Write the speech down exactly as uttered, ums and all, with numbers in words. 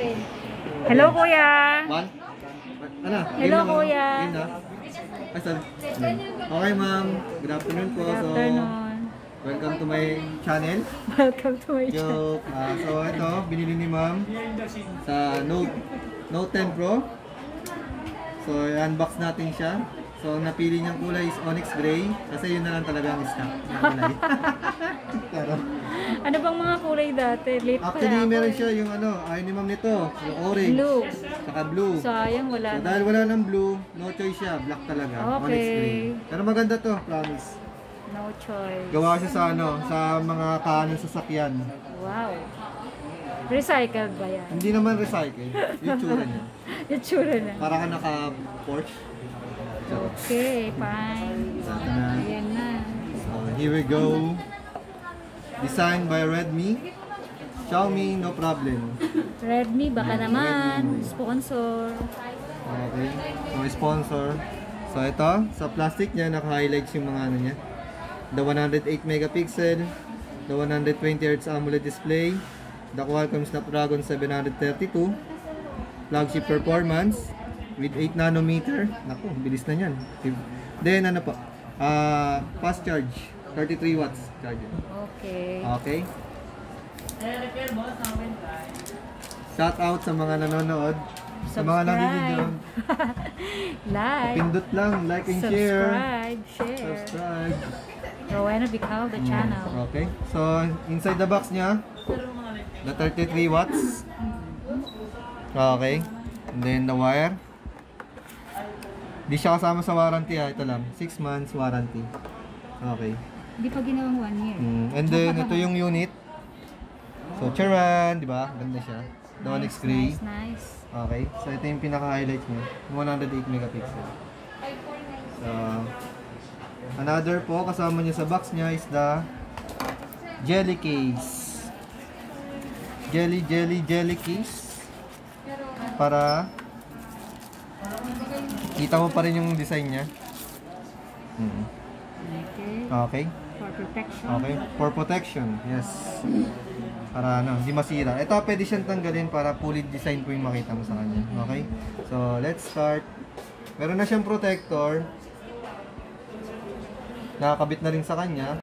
Hello, kuya. One? Ano? Hello, Game na, kuya. Game na? Ay, sorry. Okay, ma'am. Good afternoon po. Good So, afternoon. welcome to my channel. Welcome to my channel. Joke. Ah, so, ito, binili ni ma'am sa Note Note ten Pro. So, i-unbox natin siya. So, ang napili niyang kulay is onyx gray. Kasi yun na lang talaga ang stock. Yung kulay. Pero, Ano bang mga kulay dati? Late pa actually, ako meron eh. siya yung ano, ayaw ni ma'am nito. Yung orange. Blue. Saka blue. Sayang, wala So, na. dahil wala ng blue, no choice siya. Black talaga. Okay. Onyx green. Pero maganda to, promise. No choice. Gawa siya sa ano, sa mga kanan sasakyan. Wow. Recycled ba yan? Hindi naman recycle. Yung tsura niya. Yung tsura na. Para ka naka-Porsche. Okay, fine. Ito na. Ayan na. So, here we go. Designed by Redmi. Xiaomi, no problem. Redmi, baka Yeah, naman. Redmi. Sponsor. Okay. So, sponsor. So, ito. Sa plastic niya, naka-highlights yung mga ano niya. The one hundred eight megapixel. The one hundred twenty hertz AMOLED display. The Qualcomm Snapdragon seven thirty-two. Flagship performance. With eight nanometer. Naku, bilis na yan. Then, ano po? Uh, fast charge. thirty-three watts charger. Okay. Okay. Shout out sa mga nanonood. Sa mga nabibidyo. Like. Pindot lang, like and share. Subscribe. Share. Subscribe. Rowena Bical, the channel. Okay. So, inside the box niya, the thirty-three watts. Okay. And then the wire. Di siya kasama sa warranty ha. Ito lang. six months warranty. Okay. Hindi pa ginawang one year. Mm. And then, ito yung unit. So, charan. Diba? Ganda siya. The Nice, onyx gray. nice, nice. Okay. So, ito yung pinaka-highlight niya. one hundred eight megapixel. So, another po, kasama niya sa box niya is the jelly case. Jelly, jelly, jelly case. Para kita mo pa rin yung design niya. Hmm. Okay. Okay. For protection. Okay. For protection. Yes. Para ano, hindi masira. Ito, pwede siyang tanggalin para fully design po yung makita mo sa kanya. Okay. So, let's start. Meron na siyang protector. Nakakabit na rin sa kanya.